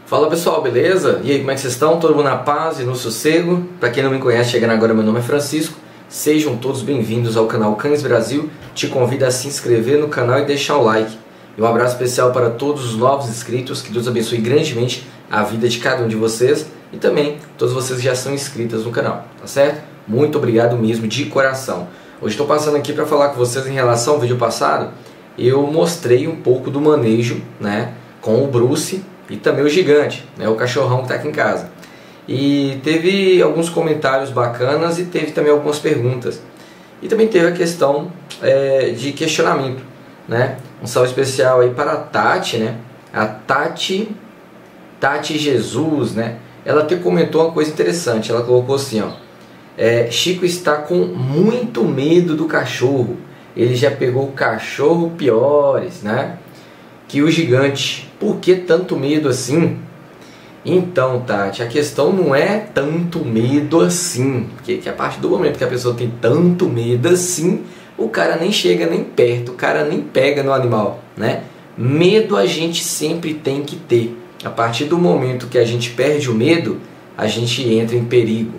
Fala pessoal, beleza? E aí, como é que vocês estão? Todo mundo na paz e no sossego? Para quem não me conhece, chegando agora, meu nome é Francisco. Sejam todos bem-vindos ao canal Cães Brasil. Te convido a se inscrever no canal e deixar o like. E um abraço especial para todos os novos inscritos. Que Deus abençoe grandemente a vida de cada um de vocês. E também todos vocês que já são inscritos no canal, tá certo? Muito obrigado mesmo, de coração. Hoje estou passando aqui para falar com vocês em relação ao vídeo passado. Eu mostrei um pouco do manejo, né, com o Bruce e também o Gigante, né, o cachorrão que está aqui em casa. E teve alguns comentários bacanas e teve também algumas perguntas. E também teve a questão de questionamento, né? Um salve especial aí para a Tati, né? A Tati Jesus, né? Ela até comentou uma coisa interessante. Ela colocou assim, ó: Chico está com muito medo do cachorro. Ele já pegou cachorro piores, né? Que o Gigante. Por que tanto medo assim? Então, Tati, a questão não é tanto medo assim. Porque a partir do momento que a pessoa tem tanto medo assim, o cara nem chega nem perto, o cara nem pega no animal, né? Medo a gente sempre tem que ter. A partir do momento que a gente perde o medo, a gente entra em perigo.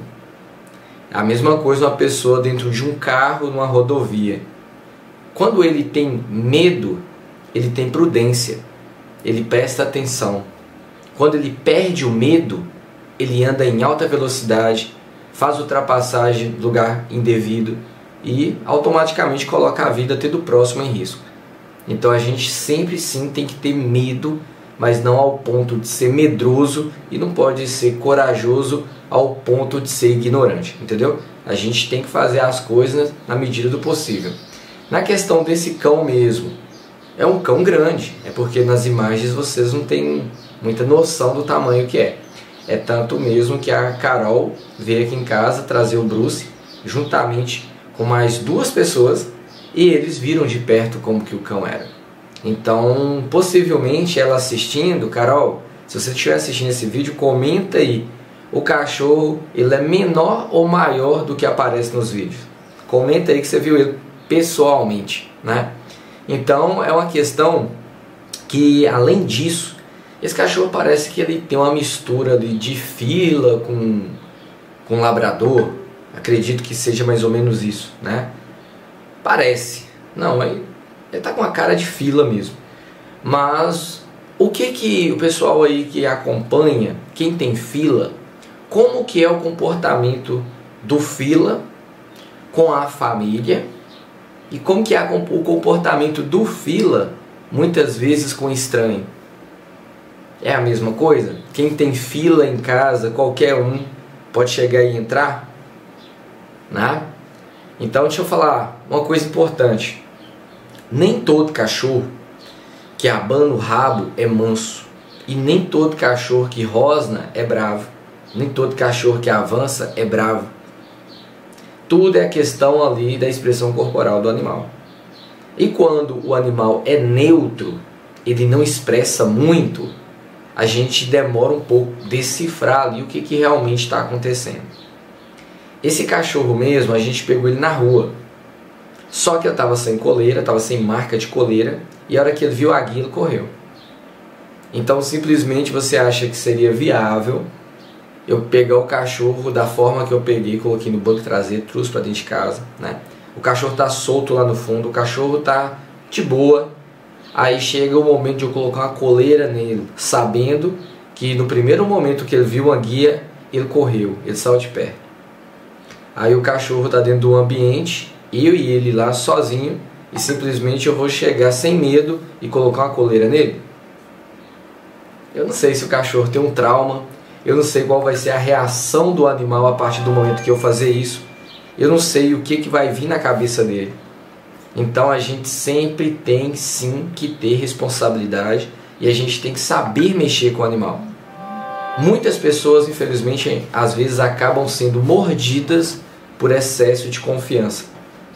A mesma coisa uma pessoa dentro de um carro, numa rodovia. Quando ele tem medo, ele tem prudência, ele presta atenção. Quando ele perde o medo, ele anda em alta velocidade, faz ultrapassagem do lugar indevido e automaticamente coloca a vida até do próximo em risco. Então a gente sempre sim tem que ter medo, mas não ao ponto de ser medroso, e não pode ser corajoso ao ponto de ser ignorante, entendeu? A gente tem que fazer as coisas na medida do possível. Na questão desse cão mesmo, é um cão grande, é porque nas imagens vocês não têm muita noção do tamanho que é. É tanto mesmo que a Carol veio aqui em casa trazer o Bruce, juntamente com mais duas pessoas, e eles viram de perto como que o cão era. Então, possivelmente ela assistindo, Carol, se você estiver assistindo esse vídeo, comenta aí: o cachorro, ele é menor ou maior do que aparece nos vídeos? Comenta aí que você viu ele pessoalmente, né? Então é uma questão que, além disso, esse cachorro parece que ele tem uma mistura ali de fila com labrador. Acredito que seja mais ou menos isso, né? Parece. Não, ele tá com a cara de fila mesmo. Mas o que o pessoal aí que acompanha, quem tem fila, como que é o comportamento do fila com a família, e como que é o comportamento do fila muitas vezes com estranho? É a mesma coisa? Quem tem fila em casa, qualquer um pode chegar e entrar, né? Então deixa eu falar uma coisa importante. Nem todo cachorro que abana o rabo é manso, e nem todo cachorro que rosna é bravo, nem todo cachorro que avança é bravo. Tudo é questão ali da expressão corporal do animal. E quando o animal é neutro, ele não expressa muito, a gente demora um pouco a decifrar ali o que realmente está acontecendo. Esse cachorro mesmo, a gente pegou ele na rua. Só que ele estava sem coleira, estava sem marca de coleira, e a hora que ele viu a guia, ele correu. Então simplesmente você acha que seria viável eu pegar o cachorro da forma que eu peguei, coloquei no banco traseiro, trouxe para dentro de casa, né? O cachorro está solto lá no fundo, o cachorro está de boa. Aí chega o momento de eu colocar uma coleira nele, sabendo que no primeiro momento que ele viu a guia, ele correu, ele saiu de perto. Aí o cachorro está dentro do ambiente, eu e ele lá sozinho, e simplesmente eu vou chegar sem medo e colocar uma coleira nele? Eu não sei se o cachorro tem um trauma, eu não sei qual vai ser a reação do animal a partir do momento que eu fazer isso, eu não sei o que vai vir na cabeça dele. Então a gente sempre tem sim que ter responsabilidade, e a gente tem que saber mexer com o animal. Muitas pessoas, infelizmente, às vezes acabam sendo mordidas por excesso de confiança.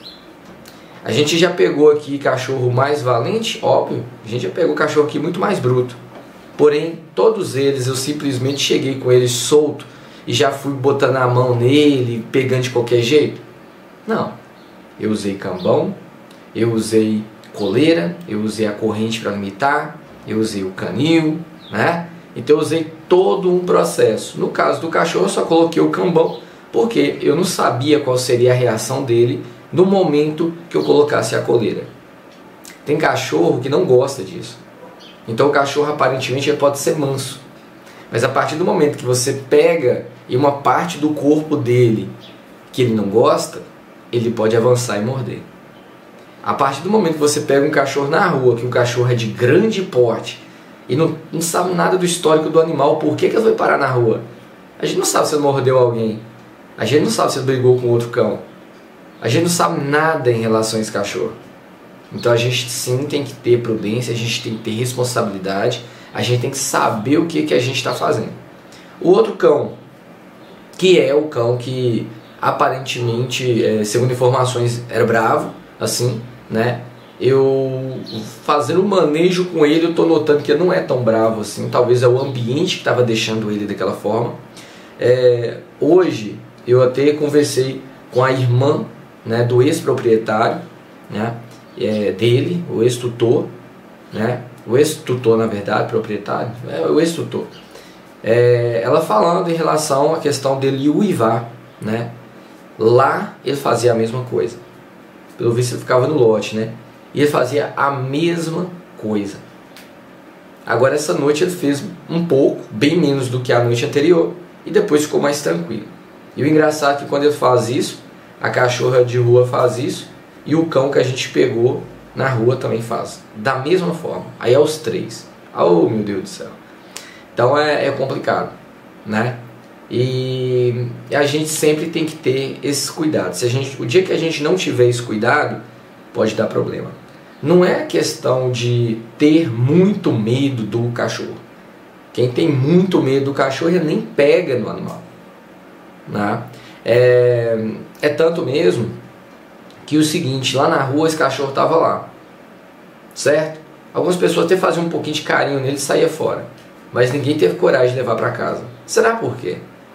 A gente já pegou aqui cachorro mais valente, óbvio, a gente já pegou cachorro aqui muito mais bruto. Porém, todos eles eu simplesmente cheguei com eles solto e já fui botando a mão nele, pegando de qualquer jeito. Não, eu usei cambão, eu usei coleira, eu usei a corrente para limitar, eu usei o canil, né? Então eu usei todo um processo. No caso do cachorro eu só coloquei o cambão, porque eu não sabia qual seria a reação dele no momento que eu colocasse a coleira. Tem cachorro que não gosta disso. Então o cachorro aparentemente ele pode ser manso. Mas a partir do momento que você pega e uma parte do corpo dele que ele não gosta, ele pode avançar e morder. A partir do momento que você pega um cachorro na rua, que o cachorro é de grande porte, e não sabe nada do histórico do animal, por que ele foi parar na rua? A gente não sabe se ele mordeu alguém. A gente não sabe se ele brigou com outro cão. A gente não sabe nada em relação a esse cachorro. Então a gente sim tem que ter prudência, a gente tem que ter responsabilidade, a gente tem que saber o que a gente está fazendo. O outro cão, que é o cão que aparentemente, segundo informações, era bravo, assim, né? Eu fazendo um manejo com ele, eu estou notando que ele não é tão bravo assim. Talvez é o ambiente que estava deixando ele daquela forma. Hoje eu até conversei com a irmã, né, do ex-proprietário, né, dele, o ex-tutor, né, o ex-tutor na verdade, proprietário, o ex-tutor. Ela falando em relação à questão dele uivar, né? Lá ele fazia a mesma coisa. Pelo visto ele ficava no lote, né? E ele fazia a mesma coisa. Agora essa noite ele fez um pouco, bem menos do que a noite anterior, e depois ficou mais tranquilo. E o engraçado é que quando ele faz isso, a cachorra de rua faz isso, e o cão que a gente pegou na rua também faz. Da mesma forma. Aí é os três. Oh meu Deus do céu. Então é complicado, né? E a gente sempre tem que ter esses cuidados. O dia que a gente não tiver esse cuidado, pode dar problema. Não é questão de ter muito medo do cachorro. Quem tem muito medo do cachorro, ele nem pega no animal, né? É tanto mesmo que o seguinte, lá na rua esse cachorro estava lá, certo? Algumas pessoas até faziam um pouquinho de carinho nele e saía fora, mas ninguém teve coragem de levar para casa. Será por quê?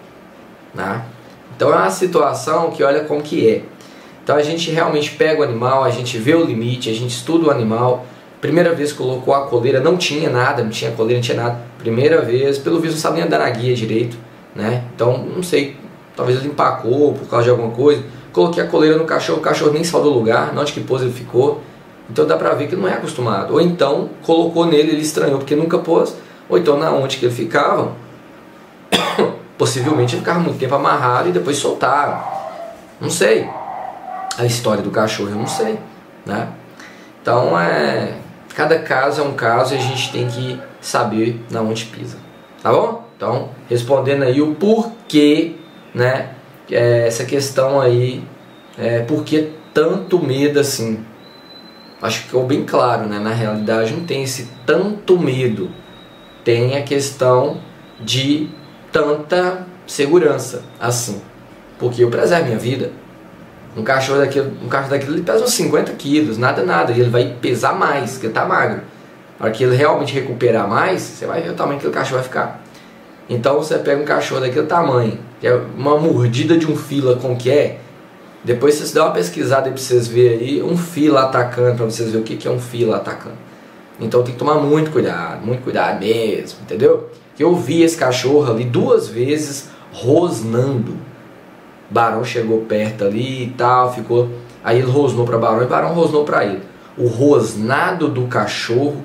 Né? Então é uma situação que olha como que é. Então a gente realmente pega o animal, a gente vê o limite, a gente estuda o animal. Primeira vez que colocou a coleira, não tinha nada, não tinha coleira, não tinha nada. Primeira vez, pelo visto não sabe nem andar na guia direito, né? Então não sei, talvez ele empacou por causa de alguma coisa. Coloquei a coleira no cachorro, o cachorro nem saiu do lugar, onde que pôs ele ficou. Então dá pra ver que ele não é acostumado. Ou então colocou nele, ele estranhou porque nunca pôs. Ou então na onde que ele ficava, possivelmente ele ficava muito tempo amarrado e depois soltaram. Não sei. A história do cachorro eu não sei, né? Então cada caso é um caso e a gente tem que saber na onde pisa, tá bom? Então respondendo aí o porquê, né? Essa questão aí, por que tanto medo assim? Acho que ficou bem claro, né? Na realidade não tem esse tanto medo, tem a questão de tanta segurança assim, porque eu preservo minha vida. Um cachorro daquele ele pesa uns 50 quilos, nada, e ele vai pesar mais, porque ele tá magro. Na hora que ele realmente recuperar mais, você vai ver o tamanho que o cachorro vai ficar. Então você pega um cachorro daquele tamanho, que é uma mordida de um fila como que é, depois vocês dão uma pesquisada aí pra vocês verem aí, um fila atacando, pra vocês verem o que é um fila atacando. Então tem que tomar muito cuidado mesmo, entendeu? Eu vi esse cachorro ali 2 vezes rosnando. Barão chegou perto ali e tal, ficou. Aí ele rosnou para Barão e Barão rosnou para ele. O rosnado do cachorro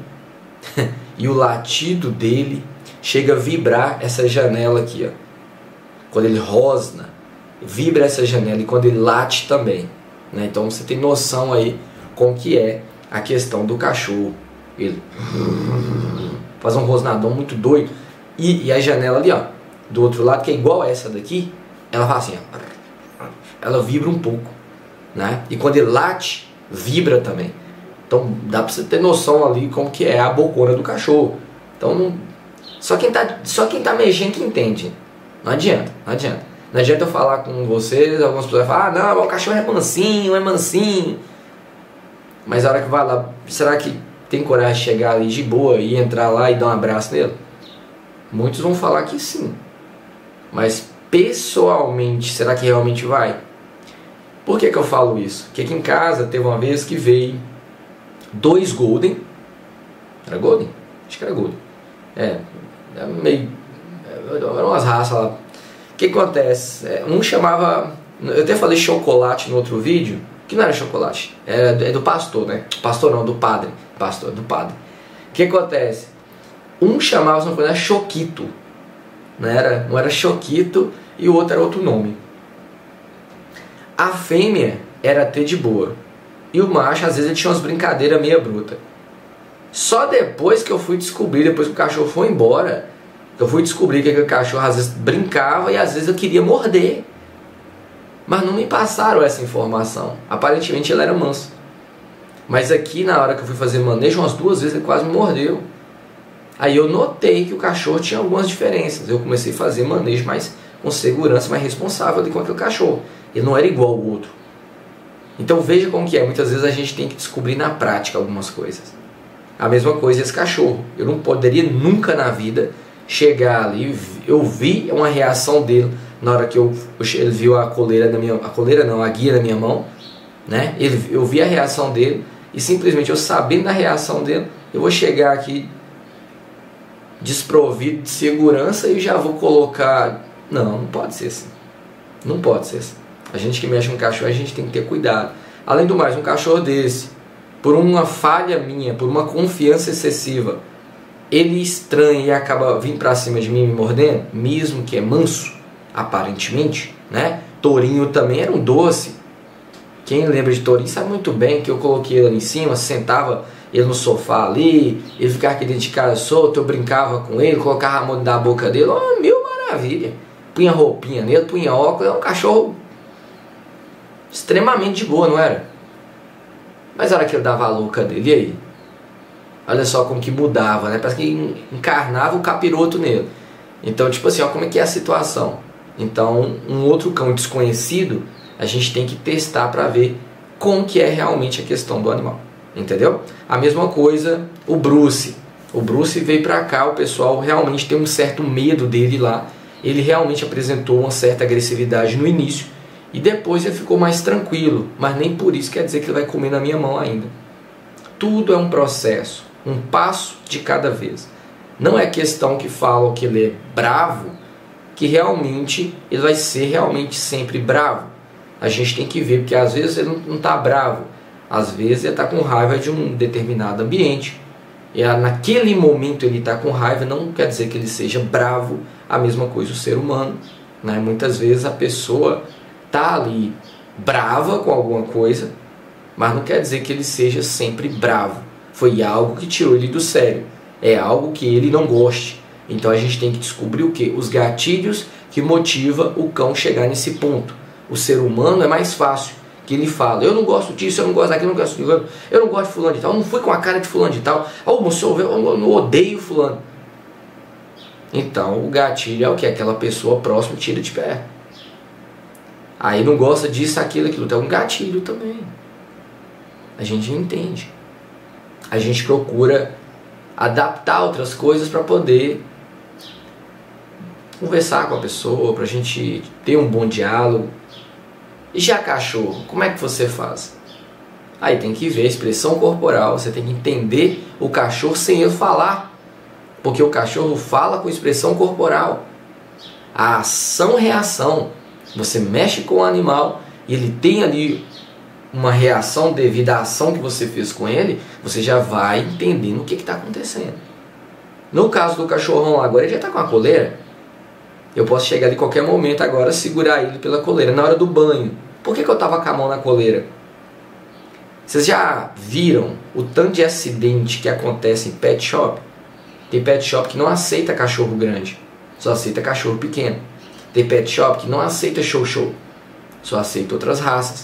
e o latido dele chega a vibrar essa janela aqui, ó. Quando ele rosna, vibra essa janela e quando ele late também, né? Então você tem noção aí como que é a questão do cachorro. Ele faz um rosnadão muito doido e a janela ali, ó, do outro lado, que é igual a essa daqui, ela faz assim, ó. Ela vibra um pouco, né? E quando ele late, vibra também. Então dá pra você ter noção ali como que é a bocona do cachorro. Então só quem tá mexendo que entende. Não adianta. Não adianta eu falar com vocês, algumas pessoas falam, ah não, o cachorro é mansinho. Mas a hora que vai lá, será que tem coragem de chegar ali de boa e entrar lá e dar um abraço nele? Muitos vão falar que sim. Mas pessoalmente, será que realmente vai? Por que eu falo isso? Porque aqui em casa teve uma vez que veio 2 Golden. Era Golden? Acho que era Golden. Eram umas raças lá. O que acontece? Um chamava, eu até falei chocolate no outro vídeo, que não era chocolate, é do pastor, né? Pastor não, do padre. Pastor, do padre. O que acontece? Um chamava, se não era Choquito, não era Choquito, e o outro era outro nome. A fêmea era até de boa, e o macho às vezes ele tinha umas brincadeiras meia bruta. Só depois que eu fui descobrir, depois que o cachorro foi embora, eu fui descobrir que aquele cachorro às vezes brincava e às vezes eu queria morder. Mas não me passaram essa informação. Aparentemente ele era manso. Mas aqui na hora que eu fui fazer manejo, umas 2 vezes ele quase me mordeu. Aí eu notei que o cachorro tinha algumas diferenças. Eu comecei a fazer manejo mais com segurança, mais responsável com aquele cachorro. Ele não era igual ao outro. Então veja como que é. Muitas vezes a gente tem que descobrir na prática algumas coisas. A mesma coisa esse cachorro. Eu não poderia nunca na vida chegar ali. Eu vi uma reação dele na hora que ele viu a coleira na minha... A coleira não, a guia na minha mão. Né? Eu vi a reação dele. E simplesmente eu sabendo da reação dele, eu vou chegar aqui desprovido de segurança e já vou colocar... Não pode ser assim. Não pode ser assim. A gente que mexe com cachorro, a gente tem que ter cuidado. Além do mais, um cachorro desse, por uma falha minha, por uma confiança excessiva, ele estranha e acaba vindo pra cima de mim me mordendo, mesmo que é manso, aparentemente, né? Tourinho também era um doce. Quem lembra de Tourinho sabe muito bem que eu coloquei ele ali em cima, sentava ele no sofá ali, ele ficava aqui dentro de casa solto, eu brincava com ele, colocava a mão na boca dele, oh, mil maravilha. Punha roupinha nele, punha óculos, é um cachorro extremamente de boa, não era? Mas a hora que ele dava a louca dele, e aí? Olha só como que mudava, né? Parece que encarnava o capiroto nele. Então, tipo assim, ó, como é que é a situação? Então, um outro cão desconhecido, a gente tem que testar para ver como que é realmente a questão do animal. Entendeu? A mesma coisa, o Bruce. O Bruce veio pra cá, o pessoal realmente tem um certo medo dele lá. Ele realmente apresentou uma certa agressividade no início. E depois ele ficou mais tranquilo. Mas nem por isso quer dizer que ele vai comer na minha mão ainda. Tudo é um processo. Um passo de cada vez. Não é questão que falam que ele é bravo, que realmente ele vai ser realmente sempre bravo. A gente tem que ver, porque às vezes ele não está bravo. Às vezes ele está com raiva de um determinado ambiente. E naquele momento ele está com raiva, não quer dizer que ele seja bravo. A mesma coisa o ser humano, né? Muitas vezes a pessoa está ali brava com alguma coisa, mas não quer dizer que ele seja sempre bravo. Foi algo que tirou ele do sério. É algo que ele não goste. Então a gente tem que descobrir o quê? Os gatilhos que motivam o cão chegar nesse ponto. O ser humano é mais fácil. Que ele fala, eu não gosto disso, eu não gosto daquilo, eu não gosto de fulano de tal, eu não fui com a cara de fulano de tal, eu não odeio fulano. Então o gatilho é o que? Aquela pessoa próxima tira de pé. Aí não gosta disso, aquilo, então é um gatilho também. A gente entende. A gente procura adaptar outras coisas para poder conversar com a pessoa, para a gente ter um bom diálogo. E já cachorro, como é que você faz? Aí tem que ver a expressão corporal, você tem que entender o cachorro sem ele falar. Porque o cachorro fala com expressão corporal. A ação-reação. Você mexe com o animal e ele tem ali uma reação devido à ação que você fez com ele, você já vai entendendo o que está acontecendo. No caso do cachorrão lá, agora ele já está com a coleira. Eu posso chegar ali em qualquer momento agora, segurar ele pela coleira. Na hora do banho. Por que eu estava com a mão na coleira? Vocês já viram o tanto de acidente que acontece em pet shop? Tem pet shop que não aceita cachorro grande. Só aceita cachorro pequeno. Tem pet shop que não aceita show. Só aceita outras raças.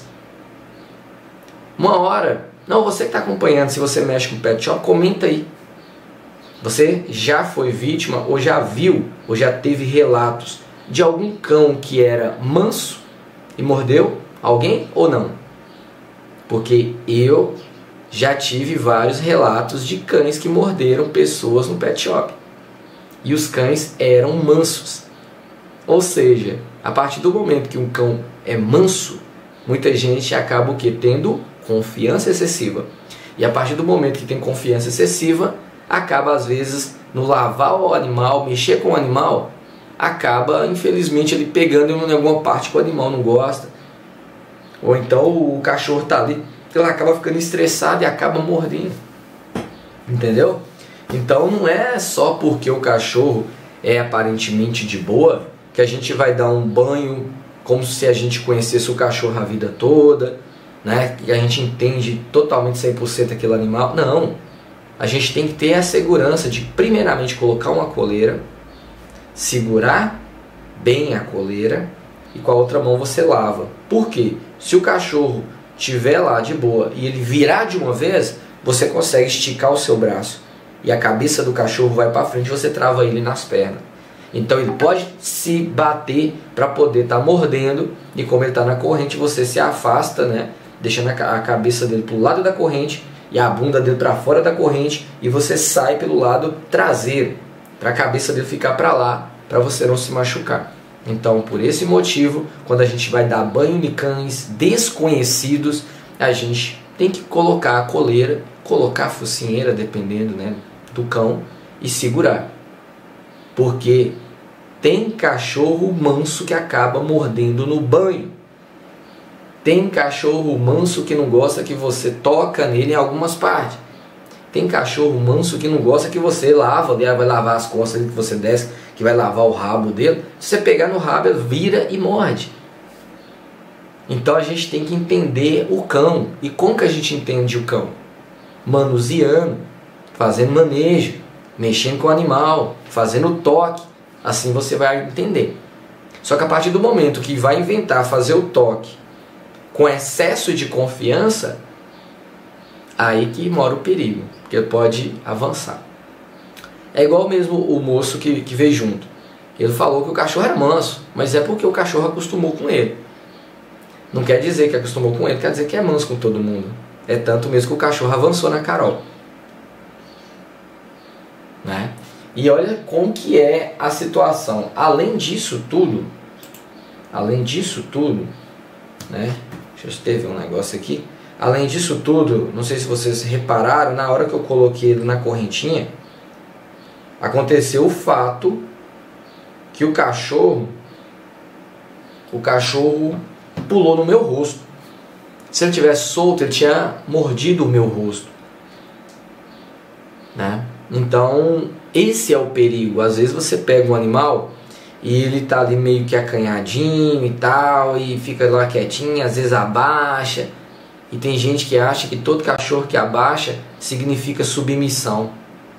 Uma hora... Não, você que está acompanhando, se você mexe com pet shop, comenta aí. Você já foi vítima ou já viu ou já teve relatos de algum cão que era manso e mordeu alguém ou não? Porque eu já tive vários relatos de cães que morderam pessoas no pet shop. E os cães eram mansos. Ou seja, a partir do momento que um cão é manso, muita gente acaba o quê? Tendo confiança excessiva. E a partir do momento que tem confiança excessiva, acaba às vezes no lavar o animal, mexer com o animal, acaba, infelizmente, ele pegando em alguma parte que o animal não gosta. Ou então o cachorro está ali, ele acaba ficando estressado e acaba mordendo. Entendeu? Então não é só porque o cachorro é aparentemente de boa que a gente vai dar um banho como se a gente conhecesse o cachorro a vida toda, né? E a gente entende totalmente 100% aquele animal. Não. A gente tem que ter a segurança de primeiramente colocar uma coleira, segurar bem a coleira e com a outra mão você lava. Por quê? Se o cachorro estiver lá de boa e ele virar de uma vez, você consegue esticar o seu braço e a cabeça do cachorro vai para frente e você trava ele nas pernas. Então ele pode se bater para poder estar mordendo e como ele está na corrente você se afasta, né? Deixando a cabeça dele para o lado da corrente e a bunda dele para fora da corrente e você sai pelo lado traseiro para a cabeça dele ficar para lá, para você não se machucar. Então, por esse motivo, quando a gente vai dar banho em cães desconhecidos, a gente tem que colocar a coleira, colocar a focinheira, dependendo, né, do cão, e segurar. Porque tem cachorro manso que acaba mordendo no banho. Tem cachorro manso que não gosta que você toca nele em algumas partes. Tem cachorro manso que não gosta que você lava, vai lavar as costas que você desce, que vai lavar o rabo dele. Se você pegar no rabo, ele vira e morde. Então a gente tem que entender o cão. E como que a gente entende o cão? Manuseando, fazendo manejo, mexendo com o animal, fazendo toque. Assim você vai entender. Só que a partir do momento que vai inventar fazer o toque com excesso de confiança, aí que mora o perigo, porque pode avançar. É igual mesmo o moço que veio junto. Ele falou que o cachorro era manso, mas é porque o cachorro acostumou com ele. Não quer dizer que acostumou com ele, quer dizer que é manso com todo mundo. É tanto mesmo que o cachorro avançou na Carol. Né? E olha como que é a situação. Além disso tudo, né? Deixa eu ver um negócio aqui. Além disso tudo, não sei se vocês repararam, na hora que eu coloquei ele na correntinha, aconteceu o fato que o cachorro pulou no meu rosto. Se ele tivesse solto, ele tinha mordido o meu rosto, né? Então, esse é o perigo. Às vezes você pega um animal e ele tá ali meio que acanhadinho e tal, e fica lá quietinho, às vezes abaixa. E tem gente que acha que todo cachorro que abaixa significa submissão.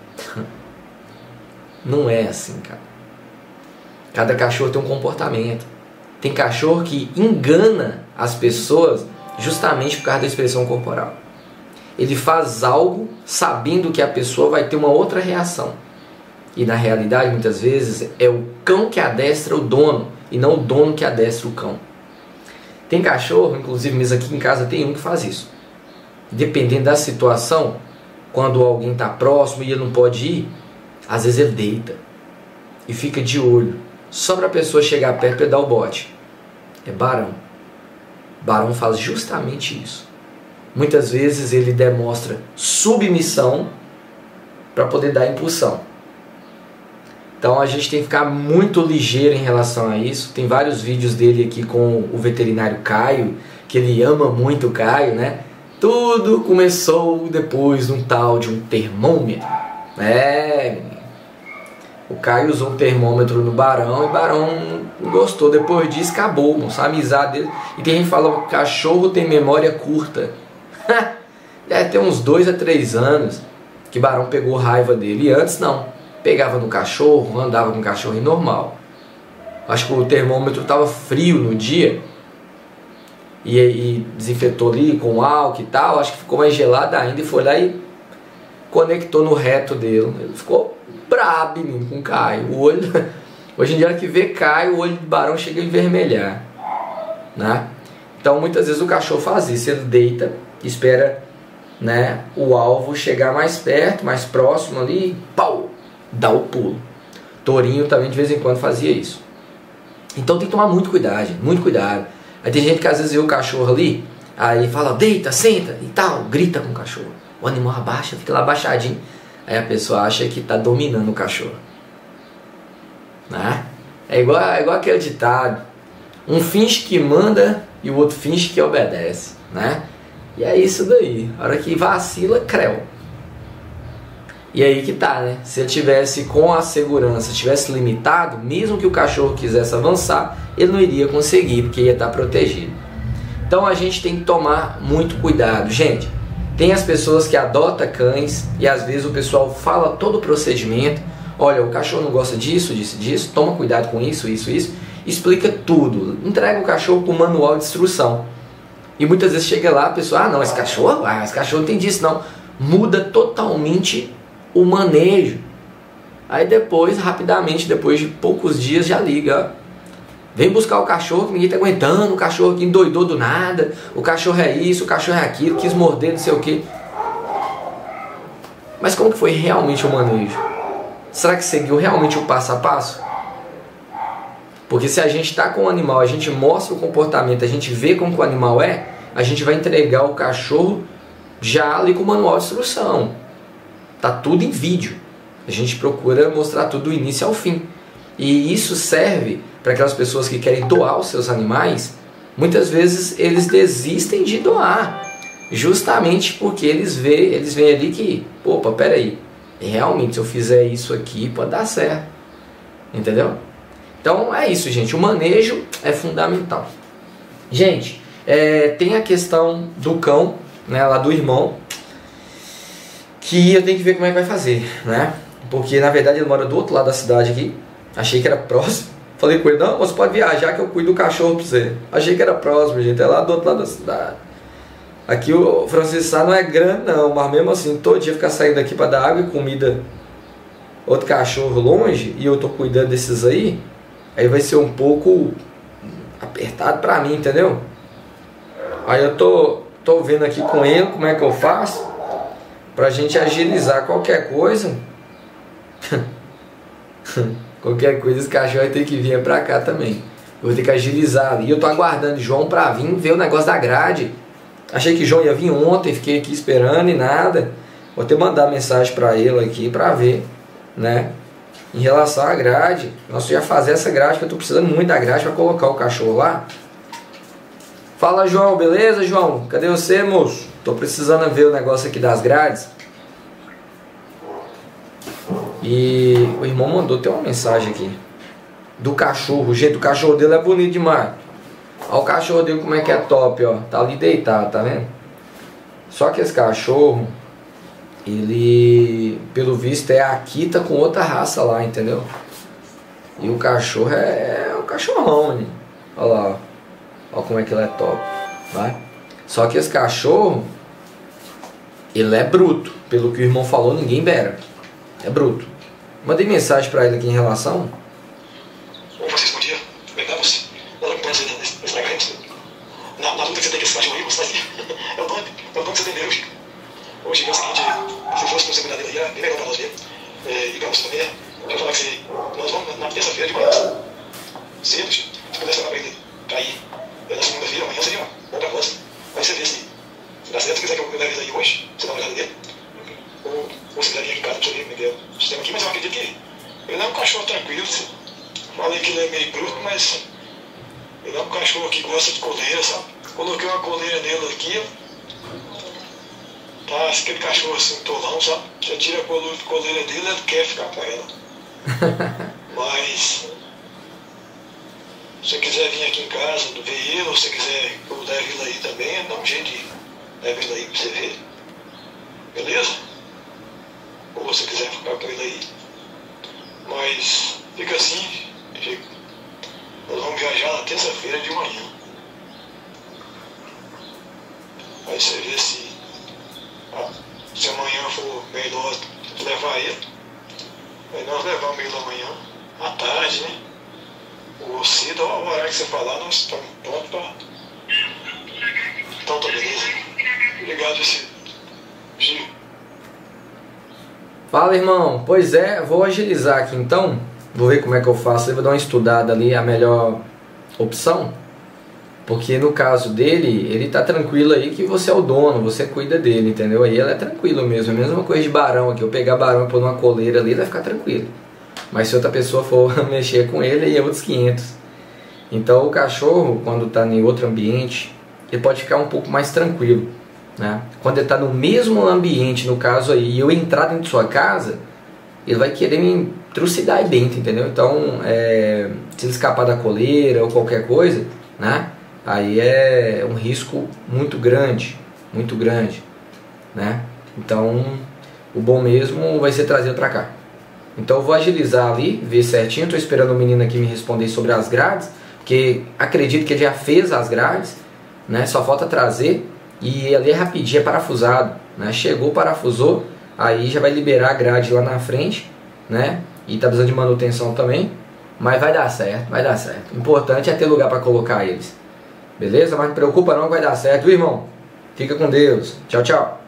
Não é assim, cara. Cada cachorro tem um comportamento. Tem cachorro que engana as pessoas justamente por causa da expressão corporal. Ele faz algo sabendo que a pessoa vai ter uma outra reação. E na realidade, muitas vezes, é o cão que adestra o dono e não o dono que adestra o cão. Tem cachorro, inclusive mesmo aqui em casa tem um que faz isso. Dependendo da situação, quando alguém está próximo e ele não pode ir, às vezes ele deita e fica de olho, só para a pessoa chegar perto e dar o bote. É Barão. Barão faz justamente isso. Muitas vezes ele demonstra submissão para poder dar impulsão. Então a gente tem que ficar muito ligeiro em relação a isso. Tem vários vídeos dele aqui com o veterinário Caio, que ele ama muito o Caio, né? Tudo começou depois de um tal de um termômetro. O Caio usou um termômetro no Barão e o Barão não gostou. Depois disso acabou, moço, a amizade dele. E tem gente que fala que o cachorro tem memória curta. Deve ter uns 2 a 3 anos que Barão pegou raiva dele. E antes não. Pegava no cachorro, andava com o cachorro normal. Acho que o termômetro estava frio no dia. E desinfetou ali com álcool e tal. Acho que ficou mais gelado ainda. E foi lá e conectou no reto dele. Ele ficou brabo com o Caio. O olho, hoje em dia, que vê Caio, o olho do Barão chega a envermelhar. Né? Então muitas vezes o cachorro faz isso. Ele deita, espera, né, o alvo chegar mais perto, mais próximo ali, pau, dá o pulo. Tourinho também de vez em quando fazia isso. Então tem que tomar muito cuidado, gente, muito cuidado. Aí tem gente que às vezes vê o cachorro ali, aí fala, deita, senta e tal, grita com o cachorro. O animal abaixa, fica lá abaixadinho. Aí a pessoa acha que está dominando o cachorro, né? É igual aquele ditado: um finge que manda e o outro finge que obedece, né? E é isso daí, a hora que vacila, creu. E aí que tá, né? Se ele tivesse com a segurança, tivesse limitado, mesmo que o cachorro quisesse avançar, ele não iria conseguir, porque ia estar protegido. Então a gente tem que tomar muito cuidado. Gente, tem as pessoas que adotam cães e às vezes o pessoal fala todo o procedimento. Olha, o cachorro não gosta disso, disso, toma cuidado com isso, explica tudo. Entrega o cachorro com manual de instrução. E muitas vezes chega lá a pessoa, ah não, esse cachorro não tem disso não. Muda totalmente o manejo. Aí depois, rapidamente, depois de poucos dias, já liga, ó. Vem buscar o cachorro que ninguém tá aguentando, o cachorro que endoidou do nada, o cachorro é isso, o cachorro é aquilo, quis morder, não sei o que. Mas como que foi realmente o manejo? Será que seguiu realmente o passo a passo? Porque se a gente está com o animal, a gente mostra o comportamento, a gente vê como que o animal é, a gente vai entregar o cachorro já ali com o manual de instrução. Tá tudo em vídeo. A gente procura mostrar tudo do início ao fim. E isso serve para aquelas pessoas que querem doar os seus animais. Muitas vezes eles desistem de doar, justamente porque eles veem ali que, opa, peraí, realmente se eu fizer isso aqui pode dar certo. Entendeu? Então é isso, gente. O manejo é fundamental. Gente, tem a questão do cão, né, lá do irmão, que eu tenho que ver como é que vai fazer, né? Porque na verdade ele mora do outro lado da cidade aqui. Achei que era próximo. Falei com ele, não, você pode viajar que eu cuido do cachorro pra você. Achei que era próximo, gente. É lá do outro lado da cidade. Aqui o Francisco Sá não é grande não, mas mesmo assim, todo dia ficar saindo aqui para dar água e comida, outro cachorro longe, e eu tô cuidando desses aí vai ser um pouco apertado pra mim, entendeu? Aí eu tô vendo aqui com ele como é que eu faço pra gente agilizar qualquer coisa. Qualquer coisa esse cachorro vai ter que vir pra cá também. Eu vou ter que agilizar ali. Eu tô aguardando João pra vir ver o negócio da grade. Achei que João ia vir ontem, fiquei aqui esperando e nada. Vou até mandar mensagem pra ele aqui pra ver, né? Em relação à grade, nós já fazer essa grade, que eu tô precisando muito da grade para colocar o cachorro lá. Fala, João, beleza, João? Cadê você, moço? Tô precisando ver o negócio aqui das grades. E o irmão mandou ter uma mensagem aqui do cachorro. Gente, o cachorro dele é bonito demais. Olha o cachorro dele como é que é top, ó. Tá ali deitado, tá vendo? Só que esse cachorro, ele, pelo visto, é Akita com outra raça lá, entendeu? E o cachorro é um cachorrão, né? Olha lá, ó. Olha como é que ele é top, vai? Só que esse cachorro, ele é bruto. Pelo que o irmão falou, ninguém beira. É bruto. Mandei mensagem pra ele aqui em relação. Ô Francisco, bom dia. Como é que tá você? Nós vamos conhecer nesse Instagram. Na luta que você tem com esse cachorro aí, você tá aqui. É o nome que você tem hoje. Hoje é o seguinte, se fosse no seminário dele aí, era bem legal pra nós ver. E pra você também, né? Eu quero falar que você, nós vamos na terça-feira de manhã, cedo, se pudesse falar pra ele cair na segunda-feira, amanhã seria uma outra coisa. Aí você vê se dá certo. Se quiser que eu leve ele aí hoje, você dá uma olhada nele. Ou se quiser vir aqui em casa pra você ver como é que é o sistema aqui, mas eu acredito que ele é um cachorro tranquilo. Falei que ele é meio bruto, mas ele é um cachorro que gosta de coleira, sabe? Coloquei uma coleira nele aqui, tá, aquele cachorro assim, tolão, sabe? Você tira a coleira dele, ele quer ficar com ela. Mas se você quiser vir aqui em casa, ver ele, ou se você quiser que eu leve ele aí também, dá um jeito de levar ele aí pra você ver. Beleza? Ou você quiser ficar com ele aí. Mas fica assim, fica. Nós vamos viajar na terça-feira de manhã. Aí você vê se amanhã for melhor levar ele. Aí nós levamos ele amanhã, à tarde, né? Ou cedo, ao horário que você falar, nós estamos prontos para. Então tá beleza. Obrigado, Gil. Fala, irmão. Pois é, vou agilizar aqui então. Vou ver como é que eu faço. Eu vou dar uma estudada ali, a melhor opção. Porque no caso dele, ele tá tranquilo aí que você é o dono, você cuida dele, entendeu? Aí ela é tranquilo mesmo, é a mesma coisa de barão aqui, eu pegar barão e pôr numa coleira ali, vai ficar tranquilo. Mas se outra pessoa for mexer com ele, aí é outros 500. Então o cachorro, quando tá em outro ambiente, ele pode ficar um pouco mais tranquilo, né? Quando ele tá no mesmo ambiente, no caso aí, e eu entrar dentro de sua casa, ele vai querer me trucidar aí dentro, entendeu? Então, se ele escapar da coleira ou qualquer coisa, né? Aí é um risco muito grande, né? Então, o bom mesmo vai ser trazer para cá. Então eu vou agilizar ali, ver certinho. Estou esperando o menino aqui me responder sobre as grades, porque acredito que ele já fez as grades, né? Só falta trazer, e ali é rapidinho, é parafusado, né? Chegou, parafusou, aí já vai liberar a grade lá na frente, né? E tá precisando de manutenção também, mas vai dar certo, vai dar certo. O importante é ter lugar para colocar eles. Beleza? Mas não preocupa não, vai dar certo, viu, irmão? Fica com Deus. Tchau, tchau.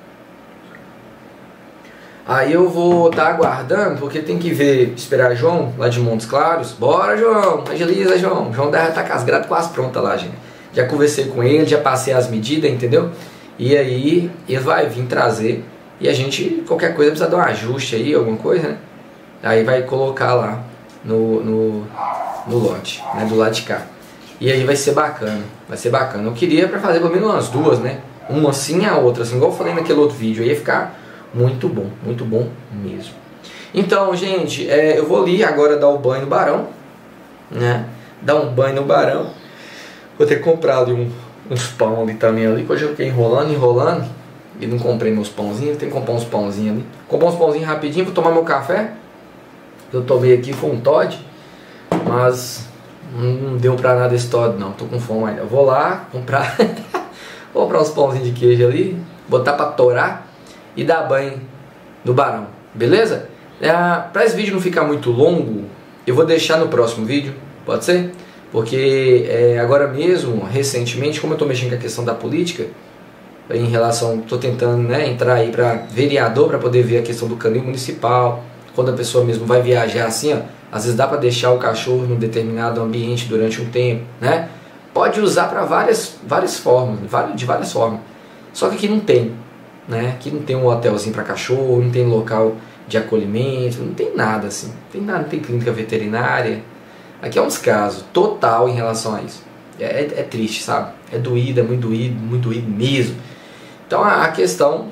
Aí eu vou estar aguardando, porque tem que ver, esperar João, lá de Montes Claros. Bora, João! Agiliza, João. João deve estar com as grades quase prontas lá, gente. Já conversei com ele, já passei as medidas, entendeu? E aí ele vai vir trazer. E a gente, qualquer coisa, precisa dar um ajuste aí, alguma coisa, né? Aí vai colocar lá no lote, né? Do lado de cá. E aí vai ser bacana, vai ser bacana. Eu queria para fazer pelo menos umas duas, né? Uma assim e a outra, assim, igual eu falei naquele outro vídeo. Aí ia ficar muito bom mesmo. Então, gente, eu vou ali agora dar o banho no barão, né? Dar um banho no barão. Vou ter que comprar ali uns pão ali também ali, que hoje eu fiquei enrolando e não comprei meus pãozinhos. Tem que comprar uns pãozinhos ali. Comprar uns pãozinhos rapidinho, vou tomar meu café. Eu tomei aqui, foi um Todd, mas não deu pra nada esse Todd não, tô com fome ainda. Eu vou lá comprar vou comprar uns pãozinhos de queijo ali, botar pra torar e dar banho no barão, beleza? Pra esse vídeo não ficar muito longo, eu vou deixar no próximo vídeo, pode ser? Porque agora mesmo, recentemente, como eu tô mexendo com a questão da política, em relação, tô tentando, né, entrar aí pra vereador, pra poder ver a questão do canil municipal. Quando a pessoa mesmo vai viajar assim, ó, às vezes dá para deixar o cachorro num determinado ambiente durante um tempo, né? Pode usar para várias formas, de várias formas. Só que aqui não tem, né? Aqui não tem um hotelzinho para cachorro, não tem local de acolhimento, não tem nada assim. Não tem nada, não tem clínica veterinária. Aqui é um descaso total em relação a isso. É triste, sabe? É doído, é muito doído mesmo. Então a questão,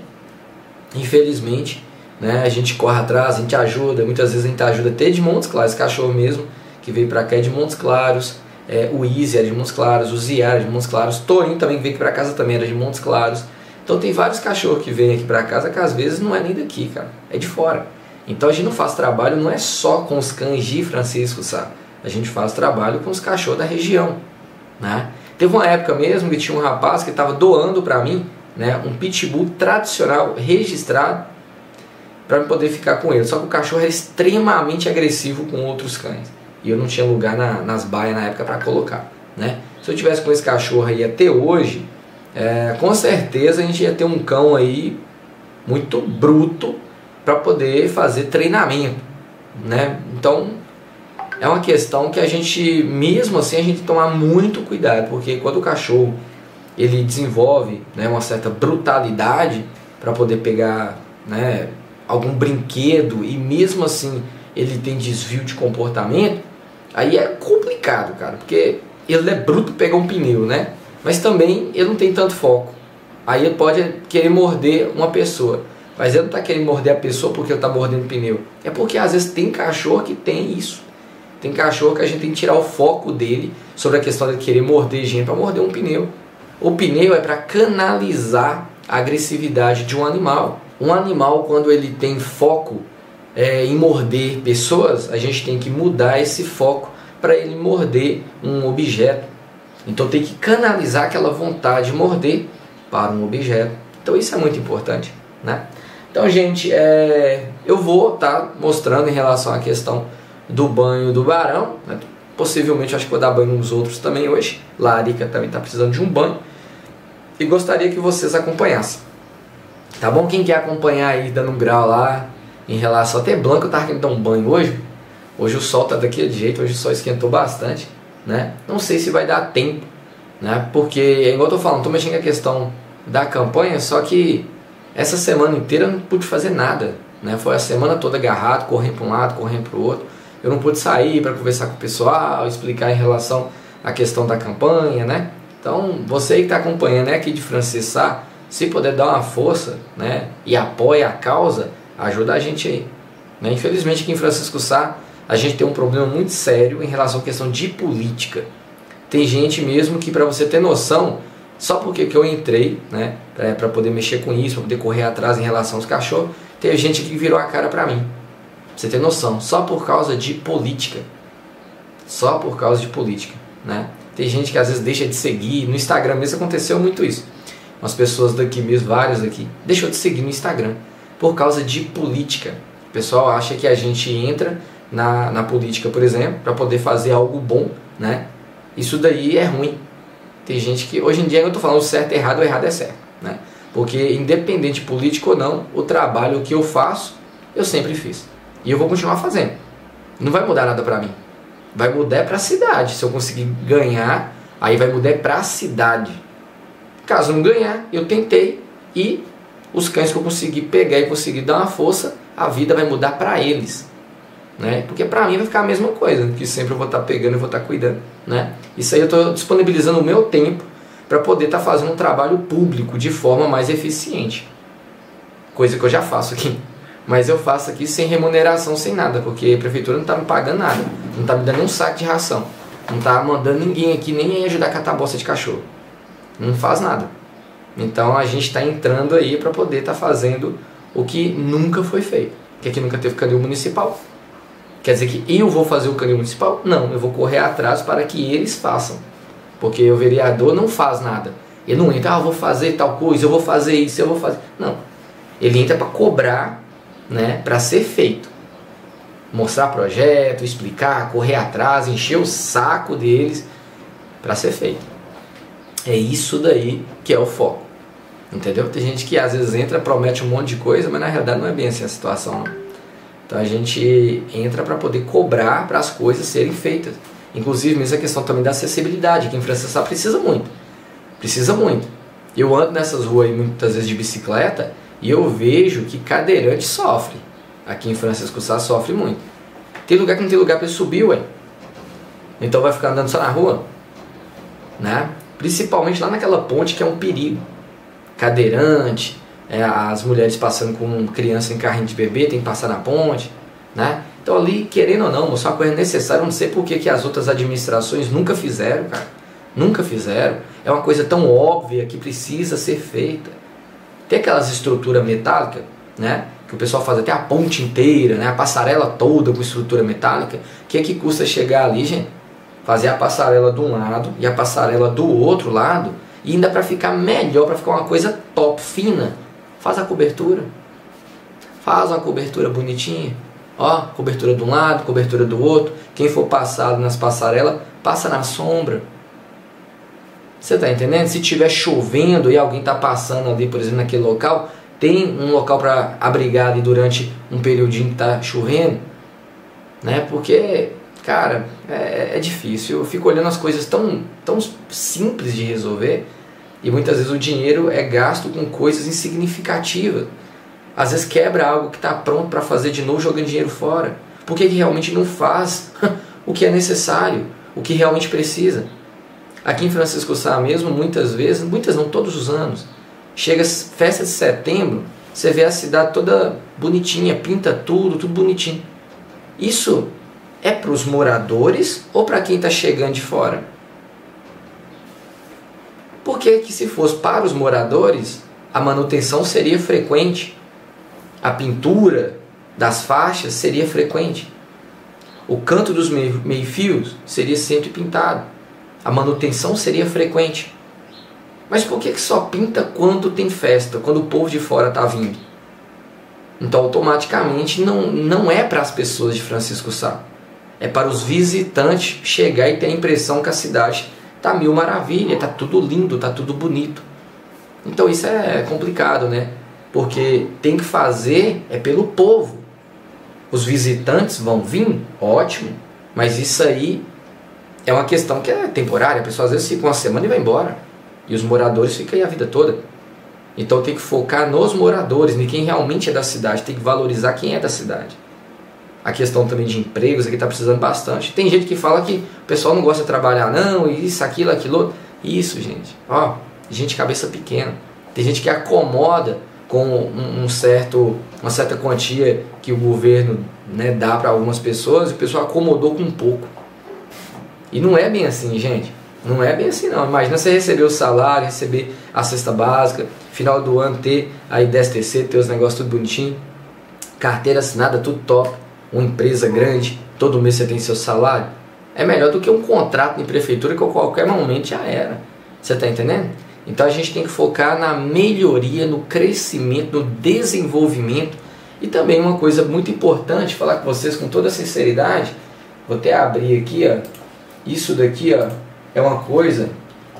infelizmente, né, a gente corre atrás, a gente ajuda, muitas vezes a gente ajuda até de Montes Claros, esse cachorro mesmo que veio pra cá é de Montes Claros, o Easy era de Montes Claros, o Zia era de Montes Claros, Torinho também que veio aqui pra casa também era de Montes Claros. Então tem vários cachorros que vêm aqui pra casa que às vezes não é nem daqui, cara, é de fora. Então a gente não faz trabalho, não é só com os cães de Francisco, sabe? A gente faz trabalho com os cachorros da região, né? Teve uma época mesmo que tinha um rapaz que estava doando pra mim, né, um pitbull tradicional registrado para poder ficar com ele. Só que o cachorro é extremamente agressivo com outros cães. E eu não tinha lugar nas baias na época para colocar, né? Se eu tivesse com esse cachorro aí até hoje, com certeza a gente ia ter um cão aí muito bruto para poder fazer treinamento, né? Então é uma questão que a gente, mesmo assim, a gente tem que tomar muito cuidado, porque quando o cachorro ele desenvolve, né, uma certa brutalidade para poder pegar, né, algum brinquedo e mesmo assim ele tem desvio de comportamento, aí é complicado, cara, porque ele é bruto pegar um pneu, né? Mas também ele não tem tanto foco. Aí ele pode querer morder uma pessoa, mas ele não está querendo morder a pessoa porque ele está mordendo pneu. É porque às vezes tem cachorro que tem isso. Tem cachorro que a gente tem que tirar o foco dele sobre a questão de querer morder gente para morder um pneu. O pneu é para canalizar a agressividade de um animal. Um animal, quando ele tem foco em morder pessoas, a gente tem que mudar esse foco para ele morder um objeto. Então tem que canalizar aquela vontade de morder para um objeto. Então isso é muito importante, né? Então, gente, eu vou estar mostrando em relação à questão do banho do barão, né? Possivelmente acho que vou dar banho nos outros também hoje. Larica também está precisando de um banho. E gostaria que vocês acompanhassem. Tá bom? Quem quer acompanhar aí, dando um grau lá, em relação... Até Blanca eu tava querendo dar um banho hoje. Hoje o sol tá daquele jeito, hoje o sol esquentou bastante, né? Não sei se vai dar tempo né? Porque, igual eu tô falando, tô mexendo com a questão da campanha, só que essa semana inteira eu não pude fazer nada, né? Foi a semana toda agarrado, correndo para um lado, correndo para o outro. Eu não pude sair para conversar com o pessoal, explicar em relação à questão da campanha, né? Então, você que está acompanhando, né, aqui de Francis Sá, se puder dar uma força, né, e apoia a causa, ajuda a gente aí, né? Infelizmente aqui em Francisco Sá a gente tem um problema muito sério em relação à questão de política. Tem gente mesmo que, para você ter noção, só porque que eu entrei, né, para poder mexer com isso, para poder correr atrás em relação aos cachorros, tem gente que virou a cara para mim. Pra você ter noção, só por causa de política. Só por causa de política, né? Tem gente que às vezes deixa de seguir. No Instagram mesmo aconteceu muito isso. Umas pessoas daqui mesmo, várias daqui, deixou de seguir no Instagram por causa de política. O pessoal acha que a gente entra na política, por exemplo, para poder fazer algo bom, né? Isso daí é ruim. Tem gente que, hoje em dia eu estou falando certo é errado, o errado é certo, né? Porque independente político ou não, o trabalho que eu faço, eu sempre fiz. E eu vou continuar fazendo. Não vai mudar nada para mim. Vai mudar para a cidade. Se eu conseguir ganhar, aí vai mudar para a cidade. Caso não ganhar, eu tentei e os cães que eu consegui pegar e conseguir dar uma força, a vida vai mudar para eles, né? Porque para mim vai ficar a mesma coisa, que sempre eu vou estar pegando e vou estar cuidando, né? Isso aí eu estou disponibilizando o meu tempo para poder estar fazendo um trabalho público de forma mais eficiente. Coisa que eu já faço aqui. Mas eu faço aqui sem remuneração, sem nada, porque a prefeitura não está me pagando nada, não está me dando um saco de ração, não está mandando ninguém aqui nem ajudar a catar a bosta de cachorro, não faz nada. Então a gente está entrando aí para poder estar fazendo o que nunca foi feito, que aqui nunca teve canil municipal. Quer dizer que eu vou fazer o canil municipal? Não, eu vou correr atrás para que eles façam, porque o vereador não faz nada. Ele não entra, eu vou fazer tal coisa, eu vou fazer isso, eu vou fazer... Não, ele entra para cobrar, né, para ser feito, mostrar projeto, explicar, correr atrás, encher o saco deles para ser feito. É isso daí que é o foco, entendeu? Tem gente que às vezes entra, promete um monte de coisa, mas na realidade não é bem assim a situação, não. Então a gente entra para poder cobrar para as coisas serem feitas. Inclusive mesmo a questão também da acessibilidade, que em Francisco Sá precisa muito, precisa muito. Eu ando nessas ruas aí muitas vezes de bicicleta e eu vejo que cadeirante sofre. Aqui em Francisco Sá sofre muito. Tem lugar que não tem lugar para ele subir, ué. Então vai ficar andando só na rua, né? Principalmente lá naquela ponte que é um perigo. Cadeirante, as mulheres passando com criança em carrinho de bebê, tem que passar na ponte, né? Então ali, querendo ou não, mostrar uma coisa necessária. Eu não sei por que as outras administrações nunca fizeram, cara. Nunca fizeram. É uma coisa tão óbvia que precisa ser feita. Tem aquelas estruturas metálicas, né, que o pessoal faz até a ponte inteira, né, a passarela toda com estrutura metálica. O que é que custa chegar ali, gente? Fazer a passarela de um lado e a passarela do outro lado, e ainda para ficar melhor, para ficar uma coisa top, fina. Faz a cobertura. Faz uma cobertura bonitinha. Ó, cobertura de um lado, cobertura do outro. Quem for passado nas passarelas, passa na sombra. Você está entendendo? Se estiver chovendo e alguém está passando ali, por exemplo, naquele local, tem um local para abrigar ali durante um periodinho que está chovendo, né? Porque, cara, é difícil. Eu fico olhando as coisas tão simples de resolver e muitas vezes o dinheiro é gasto com coisas insignificativas. Às vezes quebra algo que está pronto para fazer de novo, jogando dinheiro fora. Por que realmente não faz o que é necessário, o que realmente precisa? Aqui em Francisco Sá mesmo, muitas vezes, muitas não, todos os anos, chega festa de setembro, você vê a cidade toda bonitinha, pinta tudo bonitinho. Isso é para os moradores ou para quem está chegando de fora? Porque que se fosse para os moradores, a manutenção seria frequente, a pintura das faixas seria frequente, o canto dos meio-fios seria sempre pintado, a manutenção seria frequente. Mas por que só pinta quando tem festa, quando o povo de fora está vindo? Então automaticamente não é para as pessoas de Francisco Sá, é para os visitantes chegar e ter a impressão que a cidade está mil maravilha, está tudo lindo, está tudo bonito. Então isso é complicado, né? Porque tem que fazer pelo povo. Os visitantes vão vir, ótimo, mas isso aí é uma questão que é temporária. A pessoa às vezes fica uma semana e vai embora. E os moradores ficam aí a vida toda. Então tem que focar nos moradores, em quem realmente é da cidade. Tem que valorizar quem é da cidade. A questão também de empregos aqui está precisando bastante. Tem gente que fala que o pessoal não gosta de trabalhar, não, isso, aquilo, aquilo. Isso, gente. Ó, gente cabeça pequena. Tem gente que acomoda com uma certa quantia que o governo, né, dá para algumas pessoas, e o pessoal acomodou com um pouco. E não é bem assim, gente. Não é bem assim, não. Imagina você receber o salário, receber a cesta básica, final do ano ter aí 10º, ter os negócios tudo bonitinho, carteira assinada, tudo top, uma empresa grande, todo mês você tem seu salário. É melhor do que um contrato em prefeitura que a qualquer momento já era. Você está entendendo? Então a gente tem que focar na melhoria, no crescimento, no desenvolvimento. E também uma coisa muito importante, falar com vocês com toda sinceridade, vou até abrir aqui, ó. Isso daqui, ó, é uma coisa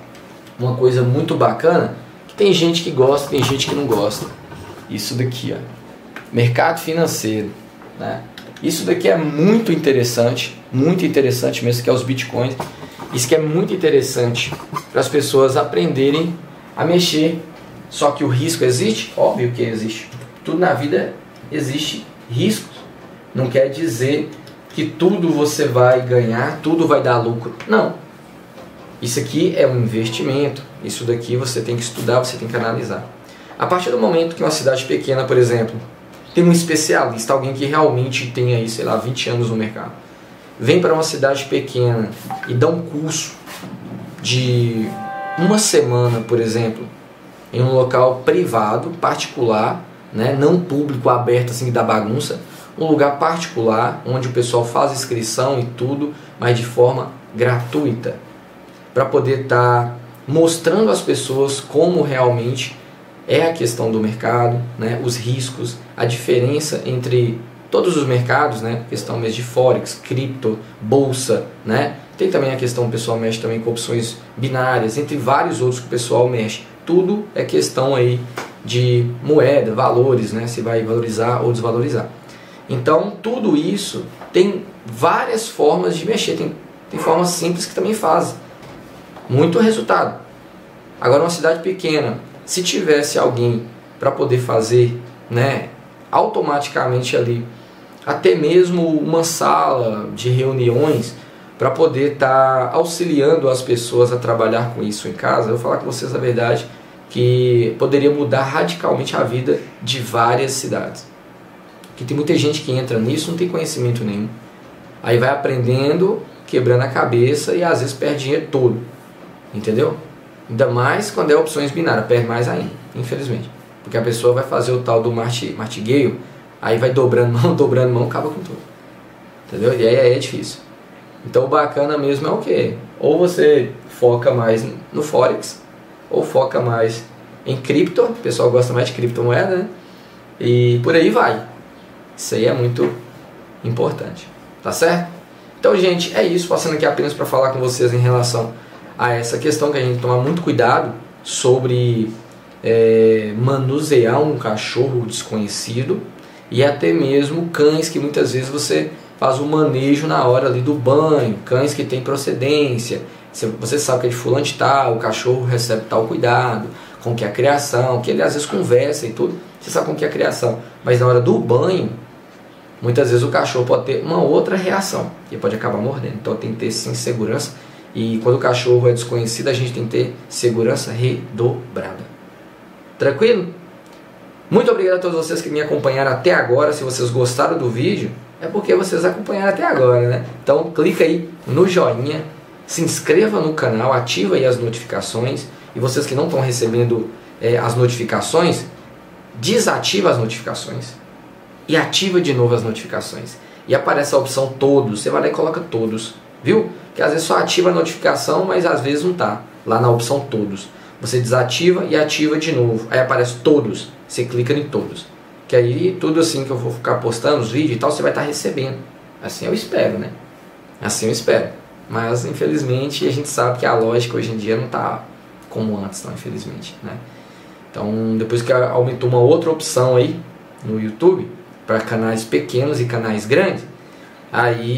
muito bacana, que tem gente que gosta, tem gente que não gosta. Isso daqui, ó, mercado financeiro, né? Isso daqui é muito interessante mesmo, que é os bitcoins. Isso que é muito interessante para as pessoas aprenderem a mexer. Só que o risco existe? Óbvio que existe. Tudo na vida existe riscos. Não quer dizer que tudo você vai ganhar, tudo vai dar lucro. Não. Isso aqui é um investimento. Isso daqui você tem que estudar, você tem que analisar. A partir do momento que uma cidade pequena, por exemplo, tem um especialista, alguém que realmente tem aí, sei lá, 20 anos no mercado, vem para uma cidade pequena e dá um curso de uma semana, por exemplo, em um local privado, particular, né, não público, aberto, assim, da bagunça, um lugar particular, onde o pessoal faz inscrição e tudo, mas de forma gratuita, para poder estar mostrando às pessoas como realmente é a questão do mercado, né, os riscos, a diferença entre todos os mercados, né, questão mesmo de Forex, cripto, bolsa, né, tem também a questão, o pessoal mexe também com opções binárias, entre vários outros que o pessoal mexe. Tudo é questão aí de moeda, valores, né, se vai valorizar ou desvalorizar. Então, tudo isso tem várias formas de mexer, tem formas simples que também fazem muito resultado. Agora, uma cidade pequena, se tivesse alguém para poder fazer, né, automaticamente ali, até mesmo uma sala de reuniões para poder estar auxiliando as pessoas a trabalhar com isso em casa, eu vou falar com vocês a verdade que poderia mudar radicalmente a vida de várias cidades. Porque tem muita gente que entra nisso, não tem conhecimento nenhum. Aí vai aprendendo, quebrando a cabeça e às vezes perde dinheiro todo. Entendeu? Ainda mais quando é opções binárias, perde mais ainda, infelizmente. Porque a pessoa vai fazer o tal do martingale, aí vai dobrando mão, acaba com tudo. Entendeu? E aí é difícil. Então o bacana mesmo é o quê? Ou você foca mais no Forex, ou foca mais em cripto, o pessoal gosta mais de criptomoeda, né? E por aí vai. Isso aí é muito importante. Tá certo? Então, gente, é isso. Passando aqui apenas para falar com vocês em relação a essa questão que a gente tem que tomar muito cuidado sobre manusear um cachorro desconhecido e até mesmo cães que muitas vezes você faz o manejo na hora ali do banho, cães que tem procedência, você sabe que é de fulano de tal, o cachorro recebe tal cuidado, com que é a criação, que ele às vezes conversa e tudo, você sabe com que é a criação, mas na hora do banho, muitas vezes o cachorro pode ter uma outra reação, e pode acabar mordendo, então tem que ter sim segurança, e quando o cachorro é desconhecido, a gente tem que ter segurança redobrada. Tranquilo? Muito obrigado a todos vocês que me acompanharam até agora. Se vocês gostaram do vídeo, é porque vocês acompanharam até agora, né? Então clica aí no joinha, se inscreva no canal, ativa aí as notificações. E vocês que não estão recebendo as notificações, desativa as notificações e ativa de novo as notificações. E aparece a opção todos, você vai lá e coloca todos, viu? Que às vezes só ativa a notificação, mas às vezes não tá lá na opção todos. Você desativa e ativa de novo, aí aparece todos, você clica em todos. Que aí tudo assim que eu vou ficar postando os vídeos e tal, você vai estar recebendo. Assim eu espero, né? Assim eu espero. Mas infelizmente a gente sabe que a lógica hoje em dia não tá como antes, não, infelizmente, né? Então depois que aumentou uma outra opção aí no YouTube para canais pequenos e canais grandes, aí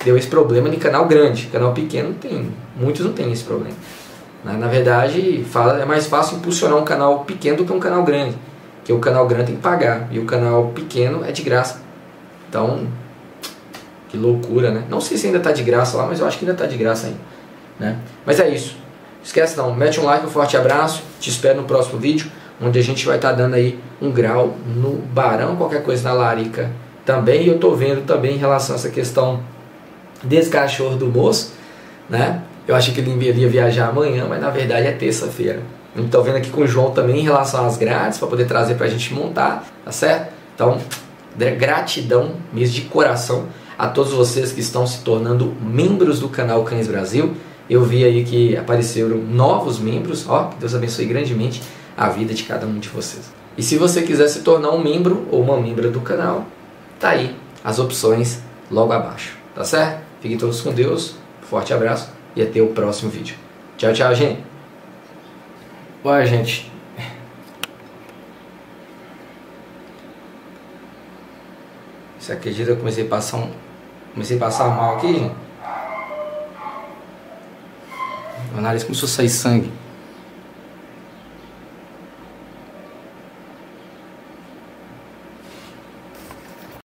deu esse problema de canal grande. Canal pequeno tem, muitos não tem esse problema. Na verdade, é mais fácil impulsionar um canal pequeno do que um canal grande. Porque o canal grande tem que pagar e o canal pequeno é de graça. Então, que loucura, né? Não sei se ainda está de graça lá, mas eu acho que ainda está de graça ainda, né? Mas é isso. Esquece não, mete um like, um forte abraço. Te espero no próximo vídeo, onde a gente vai estar dando aí um grau no Barão, qualquer coisa na Larica também. E eu tô vendo também em relação a essa questão desse cachorro do moço, né? Eu achei que ele ia viajar amanhã, mas na verdade é terça-feira. Estou vendo aqui com o João também em relação às grades, para poder trazer para a gente montar, tá certo? Então, gratidão mesmo de coração a todos vocês que estão se tornando membros do canal Cães Brasil. Eu vi aí que apareceram novos membros, ó, que Deus abençoe grandemente a vida de cada um de vocês. E se você quiser se tornar um membro ou uma membra do canal, tá aí as opções logo abaixo, tá certo? Fiquem todos com Deus, forte abraço e até o próximo vídeo. Tchau, tchau, gente. Olha, gente. Você acredita que eu comecei a passar mal aqui, gente? Meu nariz começou a sair sangue.